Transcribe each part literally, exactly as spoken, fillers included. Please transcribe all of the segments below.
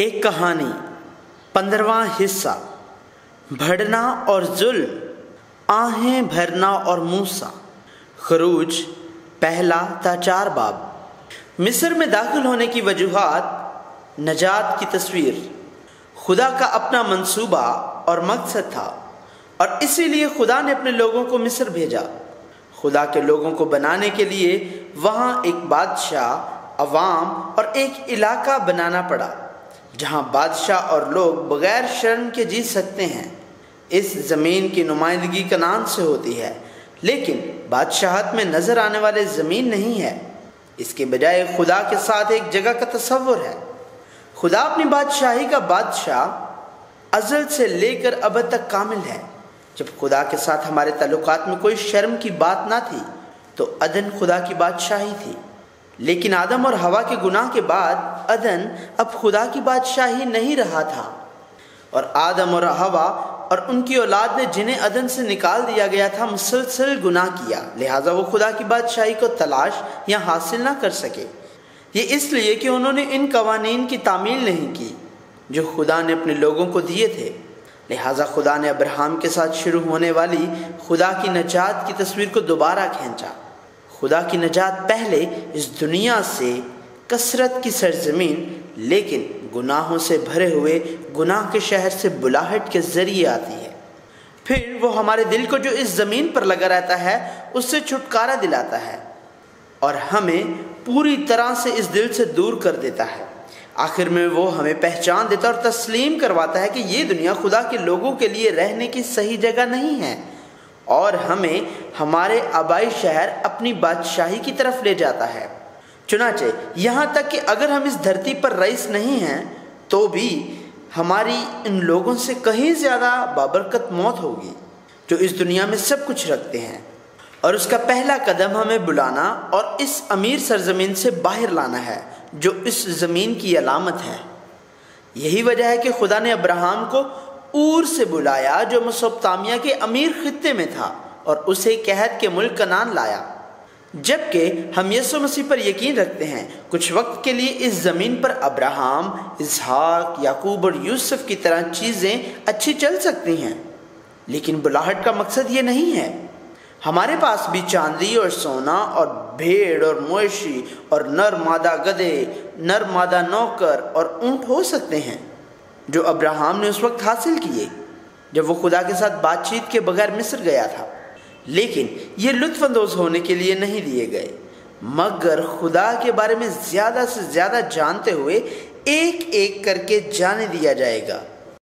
ایک کہانی پندرواں حصہ بھڑنا اور ظلم آہیں بھرنا اور موسیٰ خروج پہلا تا چار باب۔ مصر میں داخل ہونے کی وجوہات، نجات کی تصویر۔ خدا کا اپنا منصوبہ اور مقصد تھا اور اسی لیے خدا نے اپنے لوگوں کو مصر بھیجا۔ خدا کے لوگوں کو بنانے کے لیے وہاں ایک بادشاہ، عوام اور ایک علاقہ بنانا پڑا جہاں بادشاہ اور لوگ بغیر شرم کے جی سکتے ہیں۔ اس زمین کی نمائندگی کنعان سے ہوتی ہے، لیکن بادشاہت میں نظر آنے والے زمین نہیں ہے، اس کے بجائے خدا کے ساتھ ایک جگہ کا تصور ہے۔ خدا اپنی بادشاہی کا بادشاہ ازل سے لے کر ابد تک کامل ہے۔ جب خدا کے ساتھ ہمارے تعلقات میں کوئی شرم کی بات نہ تھی تو عدن خدا کی بادشاہی تھی، لیکن آدم اور حوا کے گناہ کے بعد عدن اب خدا کی بادشاہی نہیں رہا تھا، اور آدم اور حوا اور ان کی اولاد نے جنہیں عدن سے نکال دیا گیا تھا مسلسل گناہ کیا، لہٰذا وہ خدا کی بادشاہی کو تلاش یا حاصل نہ کر سکے۔ یہ اس لیے کہ انہوں نے ان قوانین کی تعمیل نہیں کی جو خدا نے اپنے لوگوں کو دیے تھے۔ لہٰذا خدا نے ابراہیم کے ساتھ شروع ہونے والی خدا کی نجات کی تصویر کو دوبارہ کھینچا۔ خدا کی نجات پہلے اس دنیا سے کثرت کی سرزمین لیکن گناہوں سے بھرے ہوئے گناہ کے شہر سے بلاہٹ کے ذریعے آتی ہے۔ پھر وہ ہمارے دل کو جو اس زمین پر لگا رہتا ہے اس سے چھٹکارا دلاتا ہے اور ہمیں پوری طرح سے اس دل سے دور کر دیتا ہے۔ آخر میں وہ ہمیں پہچان دیتا اور تسلیم کرواتا ہے کہ یہ دنیا خدا کے لوگوں کے لیے رہنے کی صحیح جگہ نہیں ہے، اور ہمیں ہمارے آبائی شہر اپنی بادشاہی کی طرف لے جاتا ہے۔ چنانچہ یہاں تک کہ اگر ہم اس دھرتی پر رئیس نہیں ہیں تو بھی ہماری ان لوگوں سے کہیں زیادہ بابرکت موت ہوگی جو اس دنیا میں سب کچھ رکھتے ہیں، اور اس کا پہلا قدم ہمیں بلانا اور اس امیر سرزمین سے باہر لانا ہے جو اس زمین کی علامت ہے۔ یہی وجہ ہے کہ خدا نے ابراہیم کو اور سے بلایا جو میسوپوٹامیہ کے امیر خطے میں تھا اور اسے قحط کے ملک کنعان لایا۔ جبکہ ہم یسوع مسیح پر یقین رکھتے ہیں، کچھ وقت کے لیے اس زمین پر ابراہیم، اسحاق، یعقوب اور یوسف کی طرح چیزیں اچھی چل سکتی ہیں، لیکن بلاہٹ کا مقصد یہ نہیں ہے۔ ہمارے پاس بھی چاندی اور سونا اور بھیڑ اور مویشی اور نر مادہ گدھے، نر مادہ نوکر اور اونٹ ہو سکتے ہیں جو ابراہیم نے اس وقت حاصل کیے جب وہ خدا کے ساتھ بات چیت کے بغیر مصر گیا تھا، لیکن یہ لطف اندوز ہونے کے لیے نہیں دیے گئے مگر خدا کے بارے میں زیادہ سے زیادہ جانتے ہوئے ایک ایک کر کے جانے دیا جائے گا۔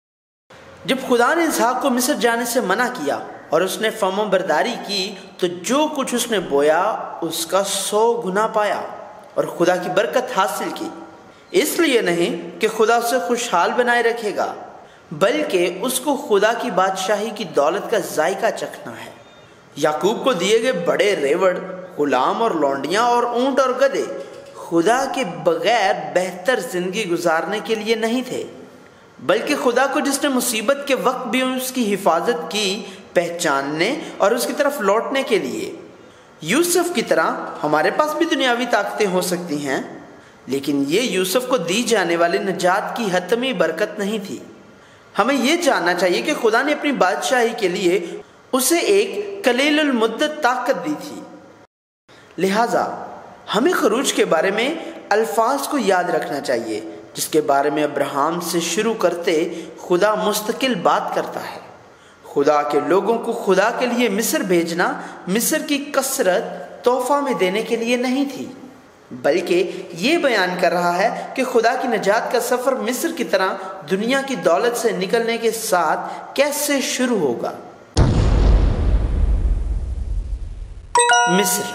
جب خدا نے اسحاق کو مصر جانے سے منع کیا اور اس نے فرما برداری کی تو جو کچھ اس نے بویا اس کا سو گنا پایا اور خدا کی برکت حاصل کی۔ اس لیے نہیں کہ خدا اسے خوشحال بنائے رکھے گا، بلکہ اس کو خدا کی بادشاہی کی دولت کا ذائقہ چکھنا ہے۔ یعقوب کو دیے گئے بڑے ریوڑ، غلام اور لونڈیاں اور اونٹ اور گدھے خدا کے بغیر بہتر زندگی گزارنے کے لیے نہیں تھے، بلکہ خدا کو جس نے مصیبت کے وقت بھی اس کی حفاظت کی پہچاننے اور اس کی طرف لوٹنے کے لیے۔ یوسف کی طرح ہمارے پاس بھی دنیاوی طاقتیں ہو سکتی ہیں، لیکن یہ یوسف کو دی جانے والی نجات کی حتمی برکت نہیں تھی۔ ہمیں یہ جاننا چاہیے کہ خدا نے اپنی بادشاہی کے لیے اسے ایک قلیل المدت طاقت دی تھی، لہٰذا ہمیں خروج کے بارے میں الفاظ کو یاد رکھنا چاہیے جس کے بارے میں ابراہیم سے شروع کرتے خدا مستقل بات کرتا ہے۔ خدا کے لوگوں کو خدا کے لیے مصر بھیجنا مصر کی کثرت تحفہ میں دینے کے لیے نہیں تھی، بلکہ یہ بیان کر رہا ہے کہ خدا کی نجات کا سفر مصر کی طرح دنیا کی دولت سے نکلنے کے ساتھ کیسے شروع ہوگا۔ مصر۔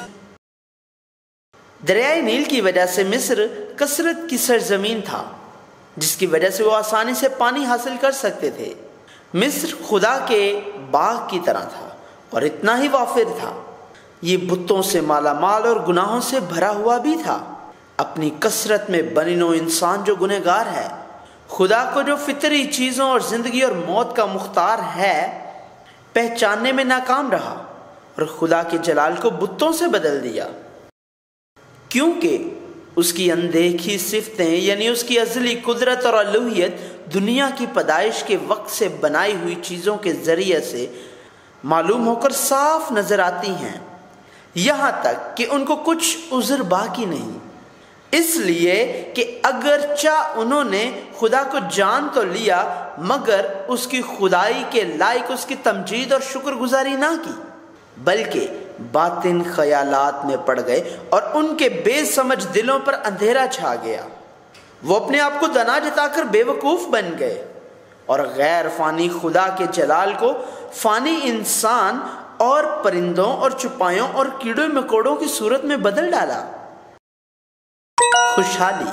دریائے نیل کی وجہ سے مصر کثرت کی سرزمین تھا جس کی وجہ سے وہ آسانی سے پانی حاصل کر سکتے تھے۔ مصر خدا کے باغ کی طرح تھا اور اتنا ہی وافر تھا۔ یہ بتوں سے مالا مال اور گناہوں سے بھرا ہوا بھی تھا، اپنی کثرت میں بنی نوع انسان جو گنہگار ہے، خدا کو جو فطری چیزوں اور زندگی اور موت کا مختار ہے پہچاننے میں ناکام رہا اور خدا کے جلال کو بتوں سے بدل دیا، کیونکہ اس کی اندیکھی صفتیں یعنی اس کی ازلی قدرت اور الوہیت دنیا کی پیدائش کے وقت سے بنائی ہوئی چیزوں کے ذریعے سے معلوم ہو کر صاف نظر آتی ہیں، یہاں تک کہ ان کو کچھ عذر باقی نہیں، اس لیے کہ اگرچہ انہوں نے خدا کو جان تو لیا مگر اس کی خدائی کے لائق اس کی تمجید اور شکر گزاری نہ کی، بلکہ باطن خیالات میں پڑ گئے اور ان کے بے سمجھ دلوں پر اندھیرا چھا گیا۔ وہ اپنے آپ کو دنا جتا کر بے وقوف بن گئے اور غیر فانی خدا کے جلال کو فانی انسان اور پرندوں اور چپایوں اور کیڑوں مکوڑوں کی صورت میں بدل ڈالا۔ خوشحالی۔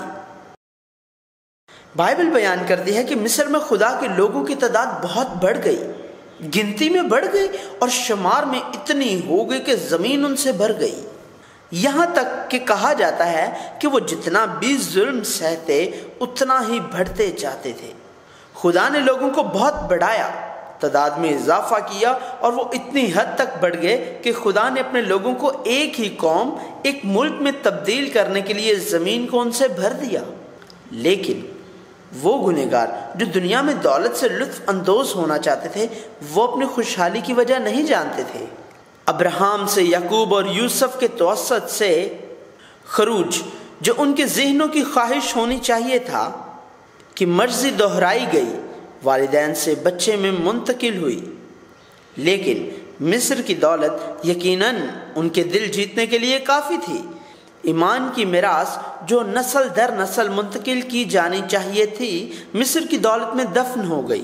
بائبل بیان کرتی ہے کہ مصر میں خدا کے لوگوں کی تعداد بہت بڑھ گئی، گنتی میں بڑھ گئی اور شمار میں اتنی ہو گئی کہ زمین ان سے بھر گئی، یہاں تک کہ کہا جاتا ہے کہ وہ جتنا بھی ظلم سہتے اتنا ہی بڑھتے جاتے تھے۔ خدا نے لوگوں کو بہت بڑھایا، تعداد میں اضافہ کیا اور وہ اتنی حد تک بڑھ گئے کہ خدا نے اپنے لوگوں کو ایک ہی قوم ایک ملک میں تبدیل کرنے کے لیے زمین کو ان سے بھر دیا۔ لیکن وہ گنہگار جو دنیا میں دولت سے لطف اندوز ہونا چاہتے تھے وہ اپنی خوشحالی کی وجہ نہیں جانتے تھے۔ ابراہیم سے یعقوب اور یوسف کے توسط سے خروج جو ان کے ذہنوں کی خواہش ہونی چاہیے تھا کہ مرضی دہرائی گئی، والدین سے بچے میں منتقل ہوئی، لیکن مصر کی دولت یقیناً ان کے دل جیتنے کے لیے کافی تھی۔ ایمان کی میراث جو نسل در نسل منتقل کی جانی چاہیے تھی مصر کی دولت میں دفن ہو گئی۔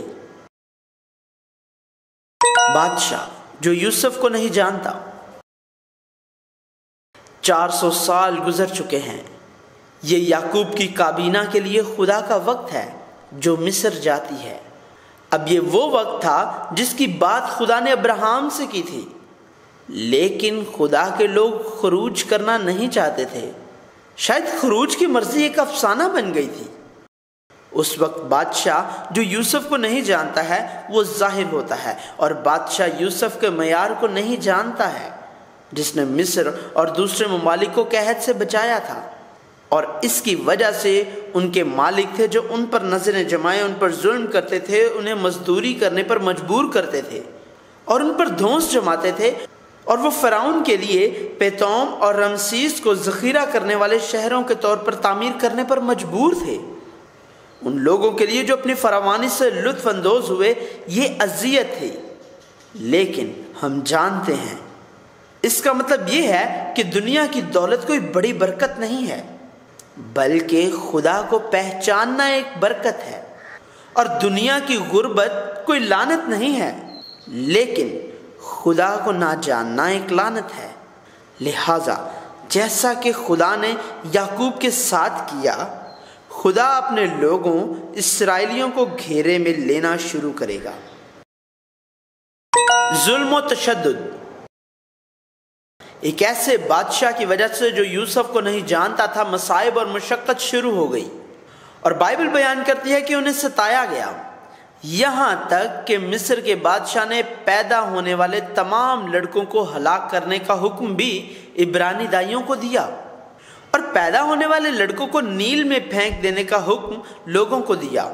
بادشاہ جو یوسف کو نہیں جانتا۔ چار سو سال گزر چکے ہیں، یہ یعقوب کی کابینہ کے لیے خدا کا وقت ہے جو مصر جاتی ہے۔ اب یہ وہ وقت تھا جس کی بات خدا نے ابراہیم سے کی تھی، لیکن خدا کے لوگ خروج کرنا نہیں چاہتے تھے۔ شاید خروج کی مرضی ایک افسانہ بن گئی تھی۔ اس وقت بادشاہ جو یوسف کو نہیں جانتا ہے وہ ظاہر ہوتا ہے، اور بادشاہ یوسف کے معیار کو نہیں جانتا ہے جس نے مصر اور دوسرے ممالک کو قحط سے بچایا تھا، اور اس کی وجہ سے ان کے مالک تھے جو ان پر نظریں جمائے ان پر ظلم کرتے تھے، انہیں مزدوری کرنے پر مجبور کرتے تھے اور ان پر دھونس جماتے تھے، اور وہ فرعون کے لیے پیتوم اور رمسیس کو ذخیرہ کرنے والے شہروں کے طور پر تعمیر کرنے پر مجبور تھے۔ ان لوگوں کے لیے جو اپنی فراوانی سے لطف اندوز ہوئے یہ اذیت تھی، لیکن ہم جانتے ہیں اس کا مطلب یہ ہے کہ دنیا کی دولت کوئی بڑی برکت نہیں ہے، بلکہ خدا کو پہچاننا ایک برکت ہے، اور دنیا کی غربت کوئی لعنت نہیں ہے، لیکن خدا کو نہ جاننا ایک لعنت ہے۔ لہذا جیسا کہ خدا نے یعقوب کے ساتھ کیا، خدا اپنے لوگوں اسرائیلیوں کو گھیرے میں لینا شروع کرے گا۔ ظلم و تشدد۔ ایک ایسے بادشاہ کی وجہ سے جو یوسف کو نہیں جانتا تھا مصائب اور مشقت شروع ہو گئی، اور بائبل بیان کرتی ہے کہ انہیں ستایا گیا، یہاں تک کہ مصر کے بادشاہ نے پیدا ہونے والے تمام لڑکوں کو ہلاک کرنے کا حکم بھی عبرانی دائیوں کو دیا، اور پیدا ہونے والے لڑکوں کو نیل میں پھینک دینے کا حکم لوگوں کو دیا۔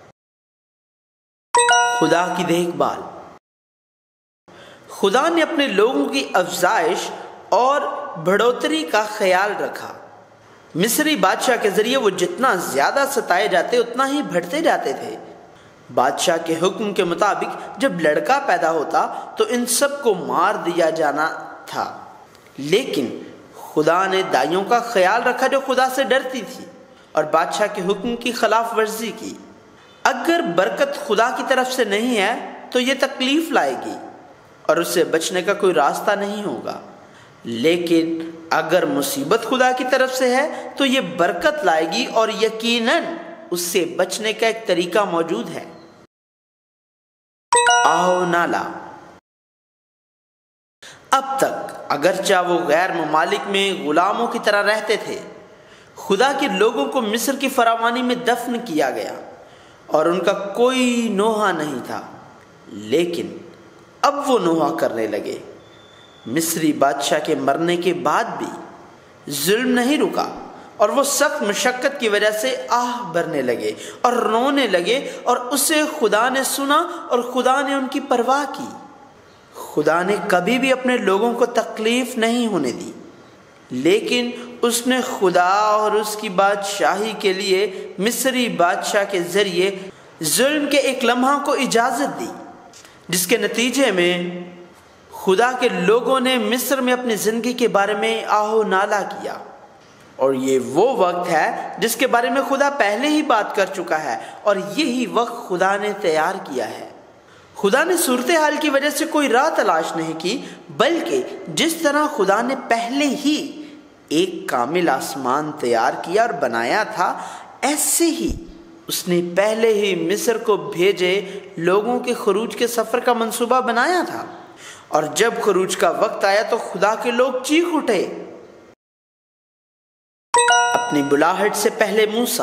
خدا کی دیکھ بھال۔ خدا نے اپنے لوگوں کی افزائش اور بڑھوتری کا خیال رکھا۔ مصری بادشاہ کے ذریعے وہ جتنا زیادہ ستائے جاتے اتنا ہی بڑھتے جاتے تھے۔ بادشاہ کے حکم کے مطابق جب لڑکا پیدا ہوتا تو ان سب کو مار دیا جانا تھا، لیکن خدا نے دائیوں کا خیال رکھا جو خدا سے ڈرتی تھی اور بادشاہ کے حکم کی خلاف ورزی کی۔ اگر برکت خدا کی طرف سے نہیں ہے تو یہ تکلیف لائے گی اور اس سے بچنے کا کوئی راستہ نہیں ہوگا، لیکن اگر مصیبت خدا کی طرف سے ہے تو یہ برکت لائے گی اور یقیناً اس سے بچنے کا ایک طریقہ موجود ہے۔ آو نالا۔ اب تک اگرچہ وہ غیر ممالک میں غلاموں کی طرح رہتے تھے، خدا کے لوگوں کو مصر کی فراوانی میں دفن کیا گیا اور ان کا کوئی نوحہ نہیں تھا، لیکن اب وہ نوحہ کرنے لگے۔ مصری بادشاہ کے مرنے کے بعد بھی ظلم نہیں رکا، اور وہ سخت مشقت کی وجہ سے آہ بھرنے لگے اور رونے لگے، اور اسے خدا نے سنا اور خدا نے ان کی پرواہ کی۔ خدا نے کبھی بھی اپنے لوگوں کو تکلیف نہیں ہونے دی، لیکن اس نے خدا اور اس کی بادشاہی کے لیے مصری بادشاہ کے ذریعے ظلم کے ایک لمحہ کو اجازت دی، جس کے نتیجے میں خدا کے لوگوں نے مصر میں اپنی زندگی کے بارے میں آہ و نالہ کیا۔ اور یہ وہ وقت ہے جس کے بارے میں خدا پہلے ہی بات کر چکا ہے، اور یہی وقت خدا نے تیار کیا ہے۔ خدا نے صورتحال کی وجہ سے کوئی راہ تلاش نہیں کی، بلکہ جس طرح خدا نے پہلے ہی ایک کامل آسمان تیار کیا اور بنایا تھا، ایسے ہی اس نے پہلے ہی مصر کو بھیجے لوگوں کے خروج کے سفر کا منصوبہ بنایا تھا۔ اور جب خروج کا وقت آیا تو خدا کے لوگ چیخ اٹھے۔ اپنی بلاہٹ سے پہلے موسیٰ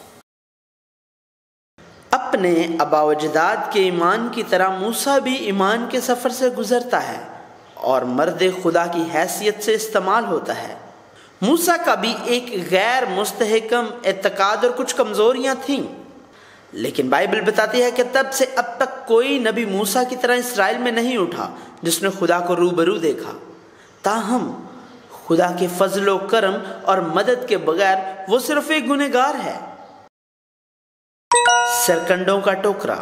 اپنے آبا و اجداد کے ایمان کی طرح موسیٰ بھی ایمان کے سفر سے گزرتا ہے اور مرد خدا کی حیثیت سے استعمال ہوتا ہے۔ موسیٰ کا بھی ایک غیر مستحکم اعتقاد اور کچھ کمزوریاں تھیں، لیکن بائبل بتاتی ہے کہ تب سے اب تک کوئی نبی موسیٰ کی طرح اسرائیل میں نہیں اٹھا جس نے خدا کو روبرو دیکھا۔ تاہم خدا کے فضل و کرم اور مدد کے بغیر وہ صرف ایک گنہگار ہے۔ سرکنڈوں کا ٹوکرا۔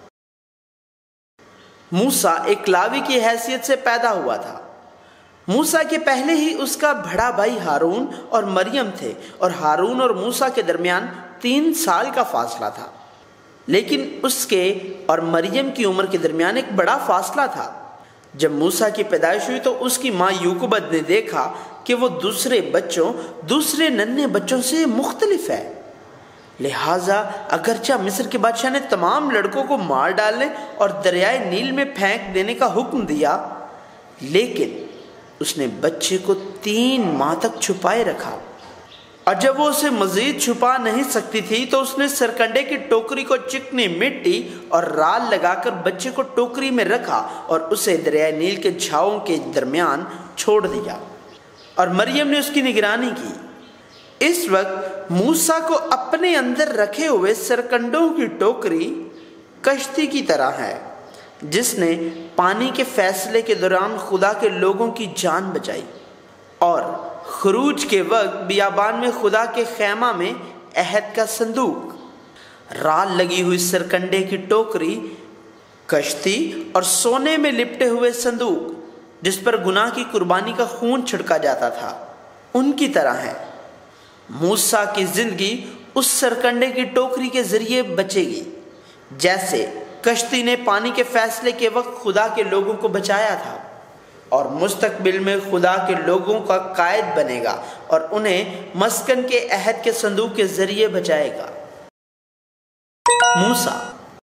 موسیٰ ایک لاوی کی حیثیت سے پیدا ہوا تھا۔ موسیٰ کے پہلے ہی اس کا بڑا بھائی ہارون اور مریم تھے، اور ہارون اور موسیٰ کے درمیان تین سال کا فاصلہ تھا، لیکن اس کے اور مریم کی عمر کے درمیان ایک بڑا فاصلہ تھا۔ جب موسیٰ کی پیدائش ہوئی تو اس کی ماں یوکبت نے دیکھا کہ وہ دوسرے بچوں دوسرے ننھے بچوں سے مختلف ہے، لہٰذا اگرچہ مصر کے بادشاہ نے تمام لڑکوں کو مار ڈالنے اور دریائے نیل میں پھینک دینے کا حکم دیا، لیکن اس نے بچے کو تین ماہ تک چھپائے رکھا، اور جب وہ اسے مزید چھپا نہیں سکتی تھی تو اس نے سرکنڈے کی ٹوکری کو چکنی مٹی اور رال لگا کر بچے کو ٹوکری میں رکھا اور اسے دریائے نیل کے جھاؤں کے درمیان چھوڑ دیا، اور مریم نے اس کی نگرانی کی۔ اس وقت موسیٰ کو اپنے اندر رکھے ہوئے سرکنڈوں کی ٹوکری کشتی کی طرح ہے جس نے پانی کے فیصلے کے دوران خدا کے لوگوں کی جان بچائی، اور خروج کے وقت بیابان میں خدا کے خیمہ میں عہد کا صندوق، رال لگی ہوئی سرکنڈے کی ٹوکری، کشتی اور سونے میں لپٹے ہوئے صندوق جس پر گناہ کی قربانی کا خون چھڑکا جاتا تھا، ان کی طرح ہے۔ موسیٰ کی زندگی اس سرکنڈے کی ٹوکری کے ذریعے بچے گی، جیسے کشتی نے پانی کے فیصلے کے وقت خدا کے لوگوں کو بچایا تھا، اور مستقبل میں خدا کے لوگوں کا قائد بنے گا اور انہیں مسکن کے عہد کے صندوق کے ذریعے بچائے گا۔ موسیٰ۔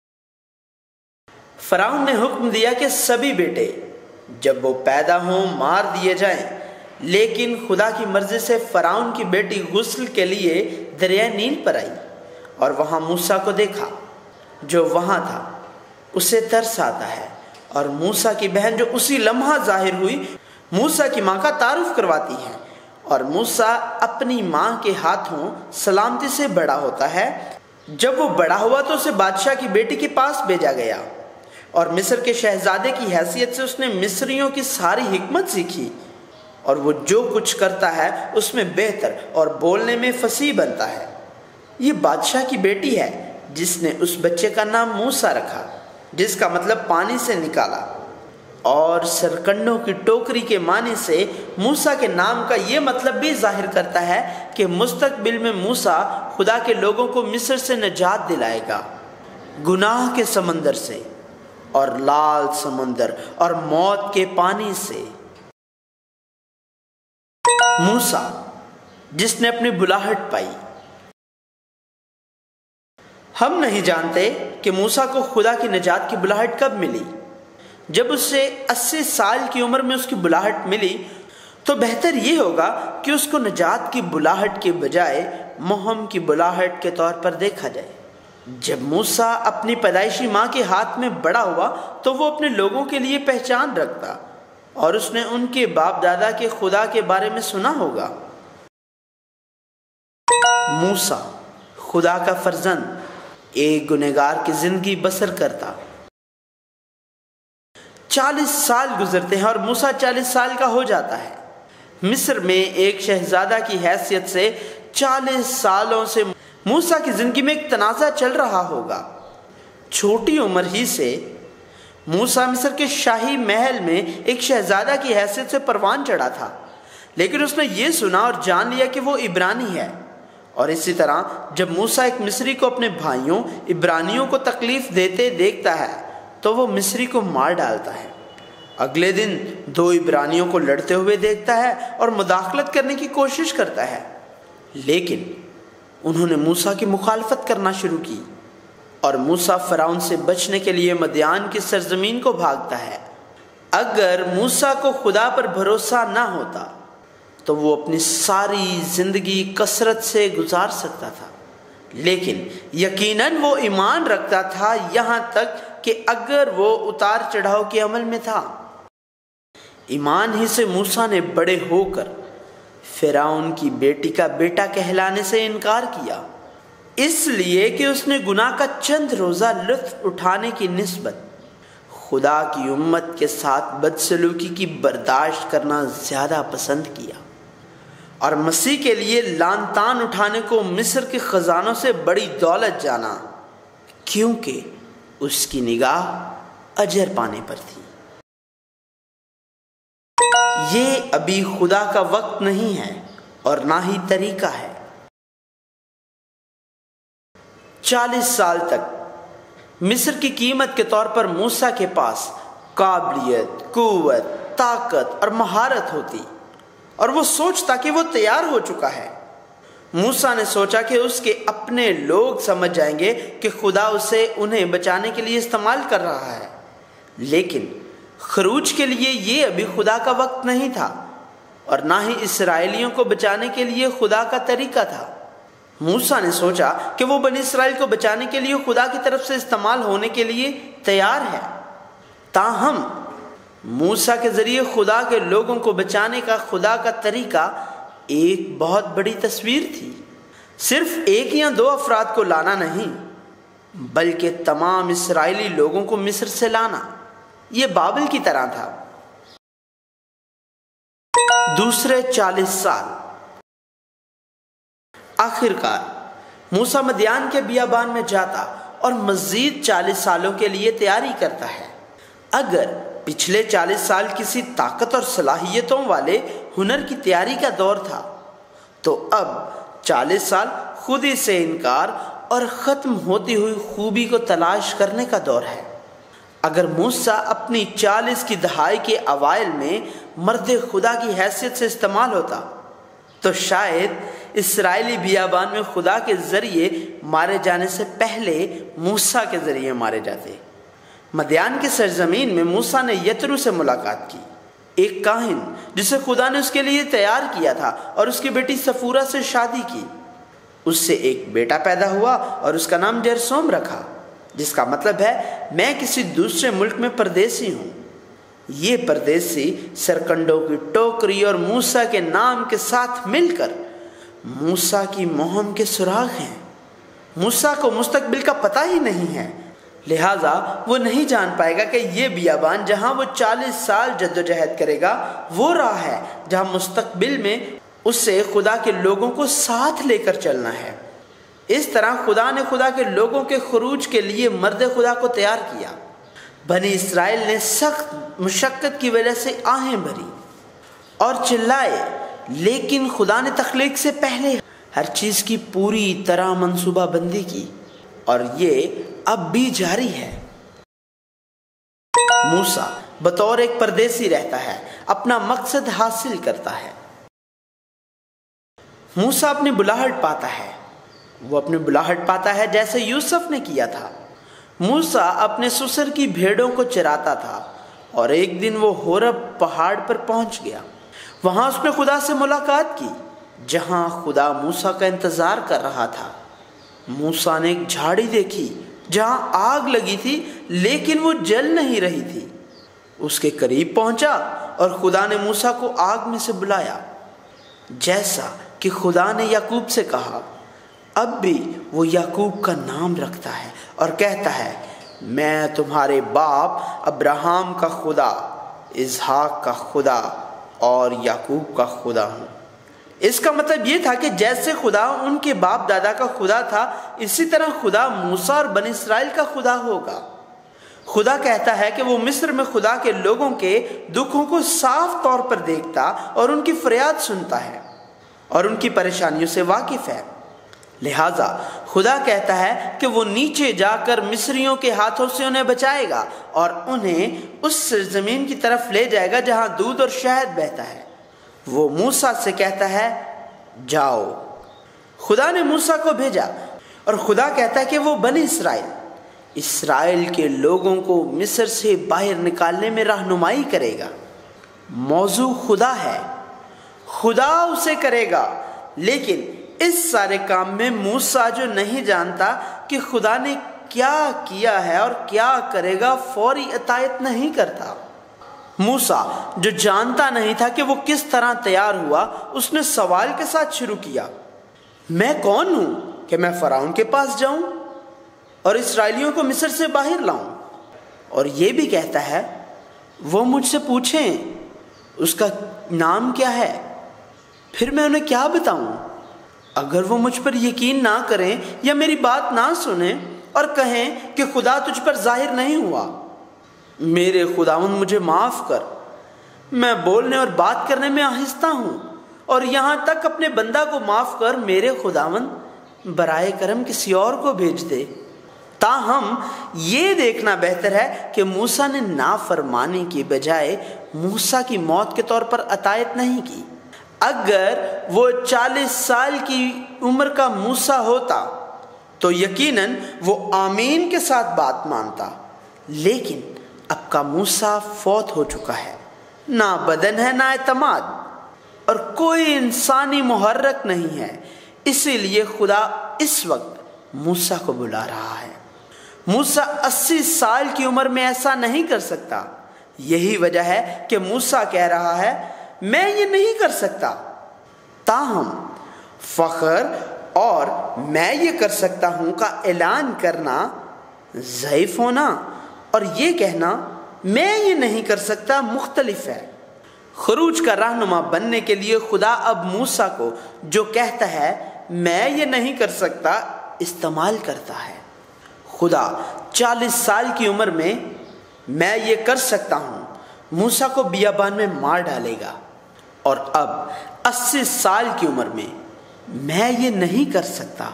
فرعون نے حکم دیا کہ سبھی بیٹے جب وہ پیدا ہوں مار دیے جائیں، لیکن خدا کی مرضی سے فرعون کی بیٹی غسل کے لیے دریائے نیل پر آئی، اور وہاں موسیٰ کو دیکھا جو وہاں تھا، اسے ترس آتا ہے، اور موسیٰ کی بہن جو اسی لمحہ ظاہر ہوئی موسیٰ کی ماں کا تعارف کرواتی ہے، اور موسیٰ اپنی ماں کے ہاتھوں سلامتی سے بڑا ہوتا ہے۔ جب وہ بڑا ہوا تو اسے بادشاہ کی بیٹی کے پاس بھیجا گیا، اور مصر کے شہزادے کی حیثیت سے اس نے مصریوں کی ساری حکمت سیکھی، اور وہ جو کچھ کرتا ہے اس میں بہتر اور بولنے میں فصیح بنتا ہے۔ یہ بادشاہ کی بیٹی ہے جس نے اس بچے کا نام موسیٰ رکھا، جس کا مطلب پانی سے نکالا، اور سرکنڈوں کی ٹوکری کے معنی سے موسیٰ کے نام کا یہ مطلب بھی ظاہر کرتا ہے کہ مستقبل میں موسیٰ خدا کے لوگوں کو مصر سے نجات دلائے گا، گناہ کے سمندر سے اور لال سمندر اور موت کے پانی سے۔ موسیٰ جس نے اپنی بلاہٹ پائی۔ ہم نہیں جانتے کہ موسیٰ کو خدا کی نجات کی بلاہٹ کب ملی۔ جب اسے اسی سال کی عمر میں اس کی بلاہٹ ملی تو بہتر یہ ہوگا کہ اس کو نجات کی بلاہٹ کے بجائے مہم کی بلاہٹ کے طور پر دیکھا جائے۔ جب موسیٰ اپنی پیدائشی ماں کے ہاتھ میں بڑا ہوا تو وہ اپنے لوگوں کے لیے پہچان رکھتا، اور اس نے ان کے باپ دادا کے خدا کے بارے میں سنا ہوگا۔ موسیٰ خدا کا فرزند ایک گنہگار کی زندگی بسر کرتا۔ چالیس سال گزرتے ہیں اور موسیٰ چالیس سال کا ہو جاتا ہے۔ مصر میں ایک شہزادہ کی حیثیت سے چالیس سالوں سے موسیٰ کی زندگی میں ایک تنازع چل رہا ہوگا۔ چھوٹی عمر ہی سے موسیٰ مصر کے شاہی محل میں ایک شہزادہ کی حیثیت سے پروان چڑھا تھا، لیکن اس نے یہ سنا اور جان لیا کہ وہ عبرانی ہے، اور اسی طرح جب موسیٰ ایک مصری کو اپنے بھائیوں عبرانیوں کو تکلیف دیتے دیکھتا ہے تو وہ مصری کو مار ڈالتا ہے۔ اگلے دن دو عبرانیوں کو لڑتے ہوئے دیکھتا ہے اور مداخلت کرنے کی کوشش کرتا ہے، لیکن انہوں نے موسیٰ کی مخالفت کرنا شروع کی، اور موسیٰ فرعون سے بچنے کے لیے مدیان کی سرزمین کو بھاگتا ہے۔ اگر موسیٰ کو خدا پر بھروسہ نہ ہوتا تو وہ اپنی ساری زندگی کثرت سے گزار سکتا تھا، لیکن یقیناً وہ ایمان رکھتا تھا، یہاں تک کہ اگر وہ اتار چڑھاؤ کے عمل میں تھا۔ ایمان ہی سے موسیٰ نے بڑے ہو کر فرعون کی بیٹی کا بیٹا کہلانے سے انکار کیا، اس لیے کہ اس نے گناہ کا چند روزہ لطف اٹھانے کی نسبت خدا کی امت کے ساتھ بدسلوکی کی برداشت کرنا زیادہ پسند کیا، اور مسیح کے لیے لان تان اٹھانے کو مصر کے خزانوں سے بڑی دولت جانا، کیونکہ اس کی نگاہ اجر پانے پر تھی۔ یہ ابھی خدا کا وقت نہیں ہے اور نہ ہی طریقہ ہے۔ چالیس سال تک مصر کی قیمت کے طور پر موسیٰ کے پاس قابلیت، قوت، طاقت اور مہارت ہوتی، اور وہ سوچتا کہ وہ تیار ہو چکا ہے۔ موسیٰ نے سوچا کہ اس کے اپنے لوگ سمجھ جائیں گے کہ خدا اسے انہیں بچانے کے لیے استعمال کر رہا ہے، لیکن خروج کے لیے یہ ابھی خدا کا وقت نہیں تھا، اور نہ ہی اسرائیلیوں کو بچانے کے لیے خدا کا طریقہ تھا۔ موسیٰ نے سوچا کہ وہ بنی اسرائیل کو بچانے کے لیے خدا کی طرف سے استعمال ہونے کے لیے تیار ہے۔ تاہم موسیٰ کے ذریعے خدا کے لوگوں کو بچانے کا خدا کا طریقہ ایک بہت بڑی تصویر تھی۔ صرف ایک یا دو افراد کو لانا نہیں، بلکہ تمام اسرائیلی لوگوں کو مصر سے لانا۔ یہ بابل کی طرح تھا۔ دوسرے چالیس سال۔ آخر کار موسیٰ مدیان کے بیابان میں جاتا اور مزید چالیس سالوں کے لیے تیاری کرتا ہے۔ اگر پچھلے چالیس سال کسی طاقت اور صلاحیتوں والے ہنر کی تیاری کا دور تھا، تو اب چالیس سال خودی سے انکار اور ختم ہوتی ہوئی خوبی کو تلاش کرنے کا دور ہے۔ اگر موسیٰ اپنی چالیس کی دہائی کے اوائل میں مرد خدا کی حیثیت سے استعمال ہوتا تو شاید اسرائیلی بیابان میں خدا کے ذریعے مارے جانے سے پہلے موسیٰ کے ذریعے مارے جاتے۔ مدیان کی سرزمین میں موسیٰ نے یترو سے ملاقات کی، ایک کاہن جسے خدا نے اس کے لیے تیار کیا تھا، اور اس کی بیٹی سفورہ سے شادی کی۔ اس سے ایک بیٹا پیدا ہوا اور اس کا نام جرسوم رکھا، جس کا مطلب ہے میں کسی دوسرے ملک میں پردیسی ہوں۔ یہ پردیسی سرکنڈوں کی ٹوکری اور موسیٰ کے نام کے ساتھ مل کر موسیٰ کی مہم کے سراغ ہیں۔ موسیٰ کو مستقبل کا پتہ ہی نہیں ہے، لہٰذا وہ نہیں جان پائے گا کہ یہ بیابان جہاں وہ چالیس سال جد و جہد کرے گا وہ راہ ہے جہاں مستقبل میں اسے خدا کے لوگوں کو ساتھ لے کر چلنا ہے۔ اس طرح خدا نے خدا کے لوگوں کے خروج کے لیے مرد خدا کو تیار کیا۔ بنی اسرائیل نے سخت مشقت کی وجہ سے آہیں بھری اور چلائے، لیکن خدا نے تخلیق سے پہلے ہر چیز کی پوری طرح منصوبہ بندی کی، اور یہ اب بھی جاری ہے۔ موسیٰ بطور ایک پردیسی رہتا ہے، اپنا مقصد حاصل کرتا ہے۔ موسیٰ اپنی بلاہٹ پاتا ہے، وہ اپنی بلاہٹ پاتا ہے جیسے یوسف نے کیا تھا۔ موسیٰ اپنے سسر کی بھیڑوں کو چراتا تھا، اور ایک دن وہ ہورب پہاڑ پر پہنچ گیا۔ وہاں اس نے خدا سے ملاقات کی، جہاں خدا موسیٰ کا انتظار کر رہا تھا۔ موسیٰ نے ایک جھاڑی دیکھی جہاں آگ لگی تھی لیکن وہ جل نہیں رہی تھی۔ اس کے قریب پہنچا اور خدا نے موسیٰ کو آگ میں سے بلایا، جیسا کہ خدا نے یعقوب سے کہا۔ اب بھی وہ یعقوب کا نام رکھتا ہے اور کہتا ہے میں تمہارے باپ ابراہیم کا خدا، اسحاق کا خدا اور یعقوب کا خدا ہوں۔ اس کا مطلب یہ تھا کہ جیسے خدا ان کے باپ دادا کا خدا تھا، اسی طرح خدا موسیٰ اور بنی اسرائیل کا خدا ہوگا۔ خدا کہتا ہے کہ وہ مصر میں خدا کے لوگوں کے دکھوں کو صاف طور پر دیکھتا اور ان کی فریاد سنتا ہے اور ان کی پریشانیوں سے واقف ہے۔ لہٰذا خدا کہتا ہے کہ وہ نیچے جا کر مصریوں کے ہاتھوں سے انہیں بچائے گا اور انہیں اس سرزمین کی طرف لے جائے گا جہاں دودھ اور شہد بہتا ہے۔ وہ موسیٰ سے کہتا ہے جاؤ۔ خدا نے موسیٰ کو بھیجا اور خدا کہتا ہے کہ وہ بنی اسرائیل اسرائیل کے لوگوں کو مصر سے باہر نکالنے میں رہنمائی کرے گا۔ موضوع خدا ہے، خدا اسے کرے گا، لیکن اس سارے کام میں موسیٰ جو نہیں جانتا کہ خدا نے کیا کیا ہے اور کیا کرے گا، فوری اطاعت نہیں کرتا۔ موسیٰ جو جانتا نہیں تھا کہ وہ کس طرح تیار ہوا، اس نے سوال کے ساتھ شروع کیا، میں کون ہوں کہ میں فرعون کے پاس جاؤں اور اسرائیلیوں کو مصر سے باہر لاؤں؟ اور یہ بھی کہتا ہے وہ مجھ سے پوچھیں اس کا نام کیا ہے، پھر میں انہیں کیا بتاؤں؟ اگر وہ مجھ پر یقین نہ کریں یا میری بات نہ سنیں اور کہیں کہ خدا تجھ پر ظاہر نہیں ہوا، میرے خداوند مجھے معاف کر، میں بولنے اور بات کرنے میں آہستہ ہوں، اور یہاں تک اپنے بندہ کو معاف کر، میرے خداوند برائے کرم کسی اور کو بھیج دے۔ تاہم یہ دیکھنا بہتر ہے کہ موسیٰ نے نافرمانی کی بجائے موسیٰ کی موت کے طور پر اطاعت نہیں کی۔ اگر وہ چالیس سال کی عمر کا موسیٰ ہوتا تو یقیناً وہ آمین کے ساتھ بات مانتا، لیکن اب کا موسیٰ فوت ہو چکا ہے، نہ بدن ہے نہ اعتماد، اور کوئی انسانی محرک نہیں ہے، اسی لیے خدا اس وقت موسیٰ کو بلا رہا ہے۔ موسیٰ اسی سال کی عمر میں ایسا نہیں کر سکتا، یہی وجہ ہے کہ موسیٰ کہہ رہا ہے میں یہ نہیں کر سکتا۔ تاہم فخر اور میں یہ کر سکتا ہوں کا اعلان کرنا ضعیف ہونا اور یہ کہنا میں یہ نہیں کر سکتا مختلف ہے۔ خروج کا رہنما بننے کے لیے خدا اب موسیٰ کو جو کہتا ہے میں یہ نہیں کر سکتا استعمال کرتا ہے۔ خدا چالیس سال کی عمر میں میں یہ کر سکتا ہوں موسیٰ کو بیابان میں مار ڈالے گا، اور اب اسی سال کی عمر میں میں یہ نہیں کر سکتا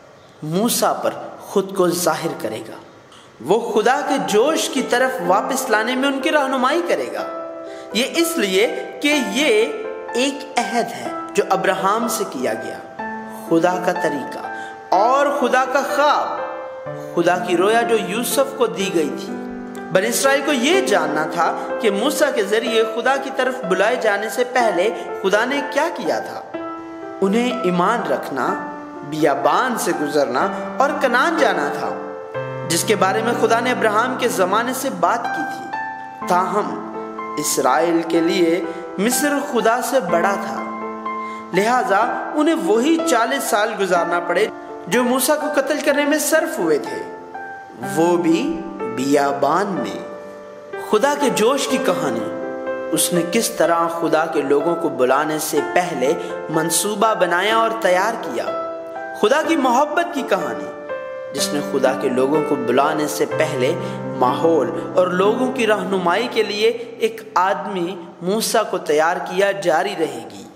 موسیٰ پر خود کو ظاہر کرے گا۔ وہ خدا کے جوش کی طرف واپس لانے میں ان کی رہنمائی کرے گا۔ یہ اس لیے کہ یہ ایک عہد ہے جو ابراہیم سے کیا گیا، خدا کا طریقہ اور خدا کا خواب، خدا کی رویا جو یوسف کو دی گئی تھی۔ بنی اسرائیل کو یہ جاننا تھا کہ موسیٰ کے ذریعے خدا کی طرف بلائے جانے سے پہلے خدا نے کیا کیا تھا۔ انہیں ایمان رکھنا، بیابان سے گزرنا اور کنعان جانا تھا، جس کے بارے میں خدا نے ابراہیم کے زمانے سے بات کی تھی۔ تاہم اسرائیل کے لیے مصر خدا سے بڑا تھا، لہٰذا انہیں وہی چالیس سال گزارنا پڑے جو موسیٰ کو قتل کرنے میں صرف ہوئے تھے، وہ بھی بیابان میں۔ خدا کے جوش کی کہانی، اس نے کس طرح خدا کے لوگوں کو بلانے سے پہلے منصوبہ بنایا اور تیار کیا۔ خدا کی محبت کی کہانی، جس نے خدا کے لوگوں کو بلانے سے پہلے ماحول اور لوگوں کی رہنمائی کے لیے ایک آدمی موسیٰ کو تیار کیا، جاری رہے گی۔